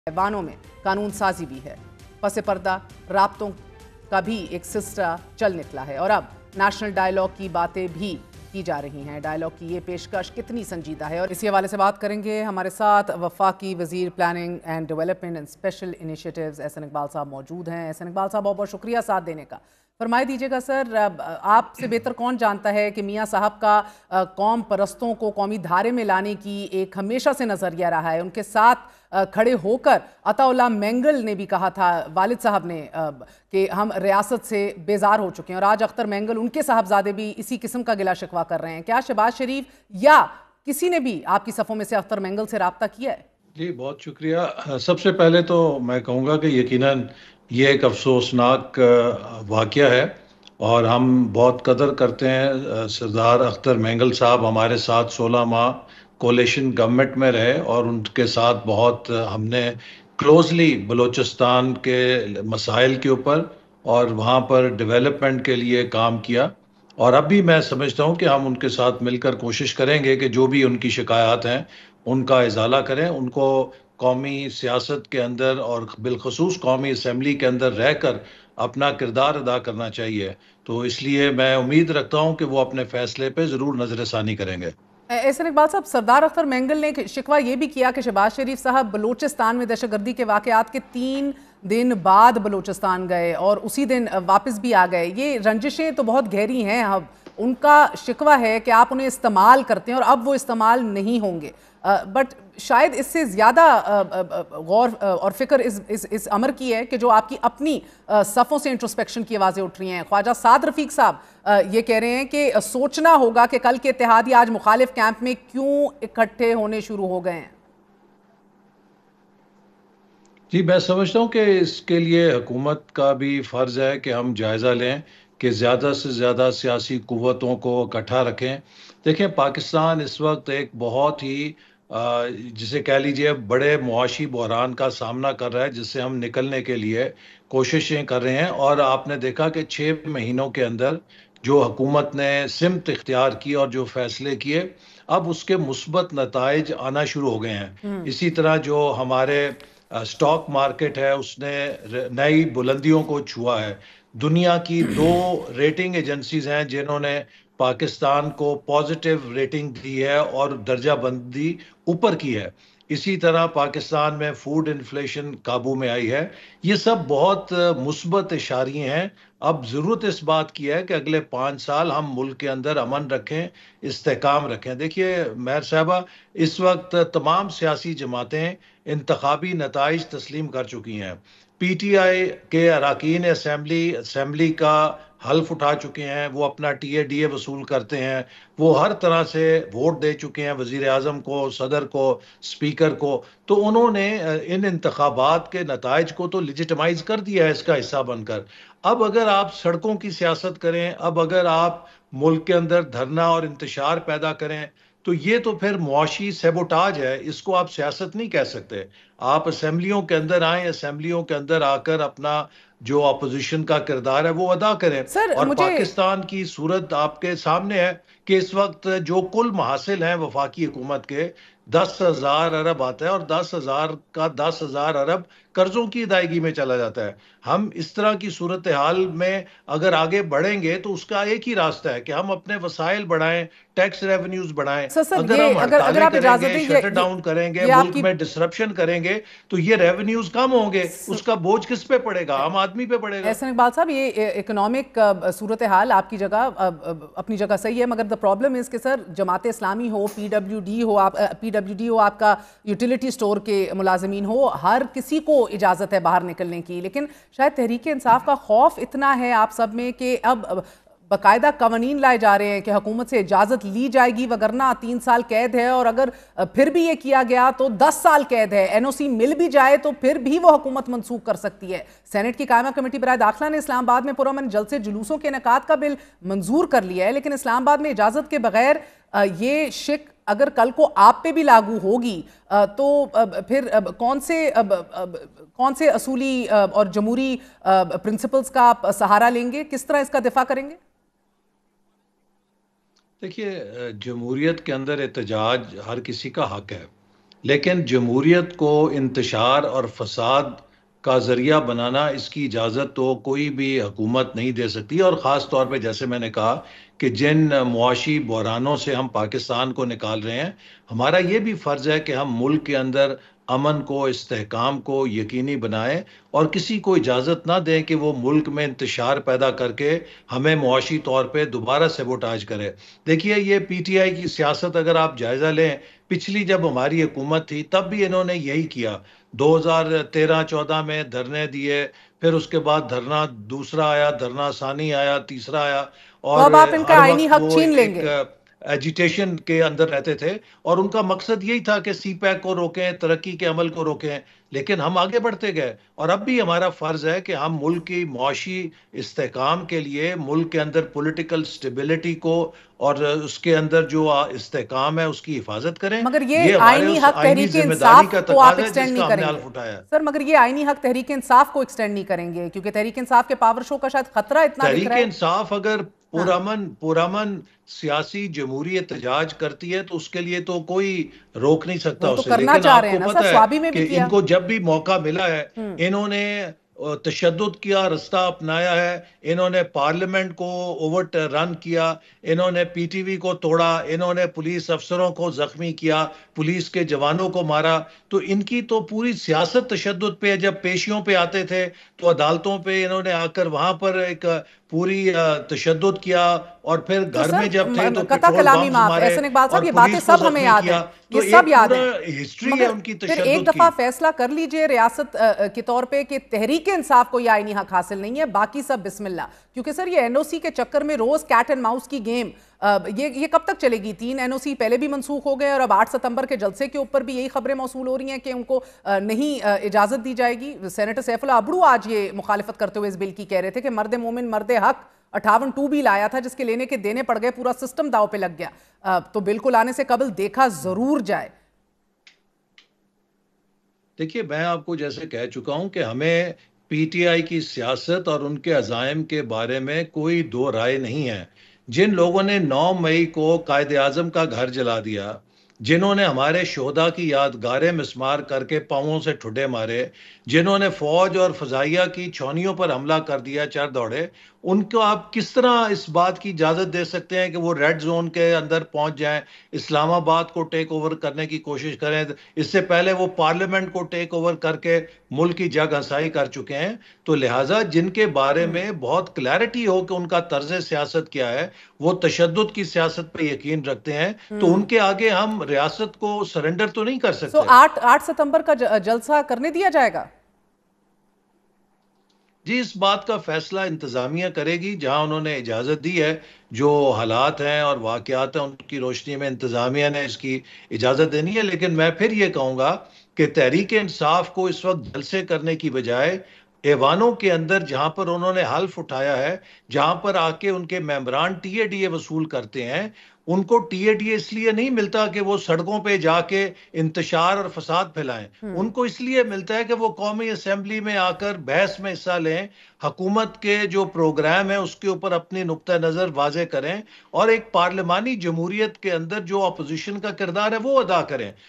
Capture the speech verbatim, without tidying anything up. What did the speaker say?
ऐवानों में कानून साजी भी है। पसे पर्दा राब्तों का भी एक सिलसिला चल निकला है और अब नेशनल डायलॉग की बातें भी की जा रही हैं। डायलॉग की ये पेशकश कितनी संजीदा है और इसी हवाले से बात करेंगे। हमारे साथ वफाकी वजीर planning and development and special initiatives Ahsan Iqbal साहब मौजूद हैं। एहसन इकबाल साहब, बहुत बहुत शुक्रिया साथ देने का। फरमाए दीजिएगा सर, आपसे बेहतर कौन जानता है कि मियाँ साहब का कौम परस्तों को कौमी धारे में लाने की एक हमेशा से नज़रिया रहा है। उनके साथ खड़े होकर अताउल्लाह मेंगल ने भी कहा था, वालिद साहब ने, कि हम रियासत से बेजार हो चुके हैं और आज अख्तर मेंगल उनके साहबजादे भी इसी किस्म का गिला शिकवा कर रहे हैं। क्या शहबाज शरीफ या किसी ने भी आपकी सफ़ों में से अख्तर मेंगल से रब्ता किया है? जी बहुत शुक्रिया। सबसे पहले तो मैं कहूँगा कि यकीनन ये एक अफसोसनाक वाक़या है और हम बहुत कदर करते हैं सरदार अख्तर मेंगल साहब हमारे साथ सोलह माह कोalition गवर्नमेंट में रहे और उनके साथ बहुत हमने क्लोजली बलूचिस्तान के मसाइल के ऊपर और वहाँ पर डेवलपमेंट के लिए काम किया और अब भी मैं समझता हूँ कि हम उनके साथ मिलकर कोशिश करेंगे कि जो भी उनकी शिकायत हैं उनका इजाला करें। उनको कौमी सियासत के अंदर और बिलखसूस कौमी असम्बली के अंदर रहकर अपना किरदार अदा करना चाहिए, तो इसलिए मैं उम्मीद रखता हूं कि वो अपने फैसले पे ज़रूर नज़रसानी करेंगे। एहसन इकबाल साहब, सरदार अख्तर मेंगल ने शिकवा ये भी किया कि शहबाज शरीफ साहब बलूचिस्तान में दहशतगर्दी के वाक़यात के तीन दिन बाद बलूचिस्तान गए और उसी दिन वापस भी आ गए। ये रंजिशें तो बहुत गहरी हैं। अब उनका शिकवा है कि आप उन्हें इस्तेमाल करते हैं और अब वो इस्तेमाल नहीं होंगे। बट शायद इससे ज़्यादा गौर और फिक्र इस इस इस अमर की है कि जो आपकी अपनी सफ़ों से इंट्रोस्पेक्शन की आवाज़ें उठ रही हैं। ख्वाजा साद रफ़ीक साहब ये कह रहे हैं कि सोचना होगा कि कल के इत्तेहादी आज मुखालिफ कैंप में क्यों इकट्ठे होने शुरू हो गए हैं। जी मैं समझता हूँ कि इसके लिए हुकूमत का भी फ़र्ज़ है कि हम जायज़ा लें कि ज़्यादा से ज़्यादा सियासी क़ुव्वतों को इकट्ठा रखें। देखें, पाकिस्तान इस वक्त एक बहुत ही जिसे कह लीजिए बड़े मुआशी बहरान का सामना कर रहा है, जिससे हम निकलने के लिए कोशिशें कर रहे हैं और आपने देखा कि छः महीनों के अंदर जो हुकूमत ने सिमत इख्तियार की और जो फ़ैसले किए, अब उसके मुस्बत नताइज आना शुरू हो गए हैं। इसी तरह जो हमारे स्टॉक मार्केट है उसने नई बुलंदियों को छुआ है। दुनिया की दो रेटिंग एजेंसीज हैं जिन्होंने पाकिस्तान को पॉजिटिव रेटिंग दी है और दर्जा बंदी ऊपर की है। इसी तरह पाकिस्तान में फूड इन्फ्लेशन काबू में आई है। ये सब बहुत मुस्बत इशारे हैं। अब ज़रूरत इस बात की है कि अगले पाँच साल हम मुल्क के अंदर अमन रखें, इस्तेकाम रखें। देखिए मेहर साहबा, इस वक्त तमाम सियासी जमातें इंतखाबी नताइज तस्लीम कर चुकी हैं। पी टी आई के अरकान असम्बली असम्बली का हल्फ उठा चुके हैं, वो अपना टी ए डी ए वसूल करते हैं, वो हर तरह से वोट दे चुके हैं वज़ीर आज़म को, सदर को, स्पीकर को। तो उन्होंने इन इंतखाबात के नताइज को तो लिजिटमाइज कर दिया है इसका हिस्सा बनकर। अब अगर आप सड़कों की सियासत करें, अब अगर आप मुल्क के अंदर धरना और इंतशार पैदा करें, तो ये तो फिर मुआशी सेबोटाज है। इसको आप सियासत नहीं कह सकते। आप असम्बलियों के अंदर आएँ, असम्बलियों के अंदर आकर अपना जो अपोजिशन का किरदार है वो अदा करें। सर, और मुझे पाकिस्तान की सूरत आपके सामने है कि इस वक्त जो कुल महासिल हैं वफाकी हुकूमत के, दस हजार अरब आता है और दस हजार का दस हजार अरब कर्जों की अदायगी में चला जाता है। हम इस तरह की सूरत हाल में अगर आगे बढ़ेंगे तो उसका एक ही रास्ता है कि हम अपने वसाइल बढ़ाएं, टैक्स रेवेन्यूज बढ़ाएं। सर सर अगर ये हम अगर अगर हड़तालें आप इजाजत करेंगे, दें, ये, शटर ये, डाउन करेंगे, ये मुल्क आपकी में डिसरप्शन करेंगे, तो ये रेवेन्यूज कम होंगे। स... उसका बोझ किस पे पड़ेगा? आम आदमी पे पड़ेगा। एहसन इकबाल साहब, ये इकोनॉमिक सूरत हाल आपकी जगह अपनी जगह सही है, मगर द प्रॉब्लम इज़ कि सर जमात इस्लामी हो, पी डब्ल्यू डी हो, आप पी डब्ल्यू डी हो, आपका यूटिलिटी स्टोर के मुलाजमीन हो, हर किसी को इजाज़त है बाहर निकलने की। लेकिन शायद तहरीक इंसाफ का खौफ इतना है आप सब में कि अब बाकायदा कवानीन लाए जा रहे हैं कि हुकूमत से इजाज़त ली जाएगी, वगरना तीन साल कैद है, और अगर फिर भी ये किया गया तो दस साल कैद है। एन ओ सी मिल भी जाए तो फिर भी वो हुकूमत मनसूख कर सकती है। सेनेट की कायमा कमेटी बराए दाखिला ने इस्लामाबाद में पुरअमन जलसे जुलूसों के इनेकाद का बिल मंजूर कर लिया है, लेकिन इस्लामाबाद में इजाज़त के बगैर ये शिक अगर कल को आप पे भी लागू होगी तो फिर कौन से कौन से असूली और जमहूरी प्रिंसिपल्स का आप सहारा लेंगे? किस तरह इसका दिफा करेंगे? देखिए, जमहूरियत के अंदर एहतजाज हर किसी का हक है लेकिन जमहूरियत को इंतशार और फसाद का जरिया बनाना, इसकी इजाज़त तो कोई भी हुकूमत नहीं दे सकती। और ख़ास तौर पे जैसे मैंने कहा कि जिन मुआशी बहरानों से हम पाकिस्तान को निकाल रहे हैं, हमारा ये भी फ़र्ज़ है कि हम मुल्क के अंदर अमन को, इस्तेहकाम को यकीनी बनाएं और किसी को इजाज़त ना दें कि वो मुल्क में इंतशार पैदा करके हमें मुआशी तौर पे दोबारा सेबोटाज करे। देखिए, ये पी टी आई की सियासत अगर आप जायज़ा लें, पिछली जब हमारी हुकूमत थी तब भी इन्होंने यही किया। दो हज़ार तेरह चौदह में धरने दिए, फिर उसके बाद धरना दूसरा आया, धरना सानी आया, तीसरा आया, तो और अब आप इनका हर आईनी वक्त हक वो छीन एक लेंगे? एजिटेशन के अंदर रहते थे और उनका मकसद यही था कि सी पैक को रोकें, तरक्की के अमल को रोकें। लेकिन हम आगे बढ़ते गए और अब भी हमारा फ़र्ज़ है कि हम मुल्क की मुआशी इस्तेहकाम के लिए, मुल्क के अंदर पॉलिटिकल स्टेबिलिटी को और उसके अंदर जो इस्तेहकाम है उसकी हिफाजत करें। मगर ये ये हमारे आईनी उस हक आईनी तहरीक जिम्मेदारी इंसाफ का को आप तकाजा है एक्सटेंड नहीं जिसका हमने करेंगे? हल्फ उठाया है। सर, मगर ये आईनी हक तहरीक इंसाफ को एक्सटेंड नहीं करेंगे क्योंकि तहरीक इंसाफ के पावर शो का शायद खतरा इतना दिख तहरीक रहा है। इंसाफ अगर हाँ, पुरअमन पुरअमन सियासी जमहूरी एहतजाज करती है तो उसके लिए तो कोई रोक नहीं सकता वो तो उसे। करना लेकिन चाह रहे हैं आपको ना सर, पता है स्वाबी में भी कि किया। इनको जब भी मौका मिला है, हम्म। इन्होंने तशद्दुद किया, रास्ता अपनाया है। इन्होंने पार्लियामेंट को ओवर रन किया, इन्होंने पी टी वी को तोड़ा, इन्होंने पुलिस अफसरों को जख्मी किया, पुलिस के जवानों को मारा। तो इनकी तो पूरी सियासत तशद्दुद पे है। जब पेशियों पे आते थे तो अदालतों पे इन्होंने आकर वहां पर एक पूरी तशद्दुद किया, और फिर तो घर सर, में जब थे म- तो कता पेट्रोल कलामी बम्स माफ, मारे एहसन इकबाल साहब, और ये बातें पुलिस को सब हमें जख्मी याद किया। हैं, ये तो सब एक याद पूरा है। हिस्ट्री है मगर उनकी फिर एक तशद्दुद दफा की। फैसला कर लीजिए रियासत अ, अ, के तौर पे कि तहरीक इंसाफ को यह आईनी हक हासिल नहीं है, बाकी सब बिस्मिल्लाह। क्योंकि सर, ये एन ओ सी के चक्कर में रोज कैट एंड माउस की गेम, अ, ये ये कब तक चलेगी? तीन एन ओ सी पहले भी मंसूख हो गए और अब आठ सितंबर के जलसे के ऊपर भी यही खबरें मौसूल हो रही हैं कि उनको अ, नहीं अ, इजाजत दी जाएगी। सेनेटर सैफुल्लाह अबड़ू आज ये मुखालिफत करते हुए इस बिल की कह रहे थे कि मर्द मोमिन मर्द हक अट्ठावन टू भी लाया था जिसके लेने के देने पड़ गए, पूरा सिस्टम दाव पे लग गया। अ, तो बिल को लाने से कबल देखा जरूर जाए। देखिए, मैं आपको जैसे कह चुका हूं कि हमें पी टी आई की सियासत और उनके अजायम के बारे में कोई दो राय नहीं है। जिन लोगों ने नौ मई को कायदे आजम का घर जला दिया, जिन्होंने हमारे शोहदा की यादगारें मिसमार करके पाँवों से ठुड्डे मारे, जिन्होंने फौज और फजाइया की छावनियों पर हमला कर दिया, चर दौड़े, उनको आप किस तरह इस बात की इजाज़त दे सकते हैं कि वो रेड जोन के अंदर पहुंच जाएं, इस्लामाबाद को टेक ओवर करने की कोशिश करें? इससे पहले वो पार्लियामेंट को टेक ओवर करके मुल्क की जग हंसाई कर चुके हैं। तो लिहाजा जिनके बारे में बहुत क्लैरिटी हो कि उनका तर्ज सियासत क्या है, वो तशद्दुद की सियासत पे यकीन रखते हैं, तो हम्म। उनके आगे हम रियासत को सरेंडर तो नहीं कर सो सकते। आठ आठ सितंबर का ज- जलसा करने दिया जाएगा? जी, इस बात का फैसला इंतज़ामिया करेगी। जहां उन्होंने इजाज़त दी है, जो हालात हैं और वाक़यात हैं, उनकी रोशनी में इंतज़ामिया ने इसकी इजाज़त देनी है। लेकिन मैं फिर ये कहूँगा कि तहरीक इंसाफ को इस वक्त जलसे करने की बजाय ऐवानों के अंदर, जहां पर उन्होंने हल्फ उठाया है, जहां पर आके उनके मेंबरान टी ए डी ए वसूल करते हैं, उनको टी ए डी ए इसलिए नहीं मिलता कि वो सड़कों पे जाके इंतशार और फसाद फैलाएं। हम्म। उनको इसलिए मिलता है कि वो कौमी असम्बली में आकर बहस में हिस्सा लें, हुकूमत के जो प्रोग्राम है उसके ऊपर अपनी नुक्ता नज़र वाजे करें और एक पार्लिमानी जमहूरियत के अंदर जो अपोजिशन का किरदार है वो अदा करें।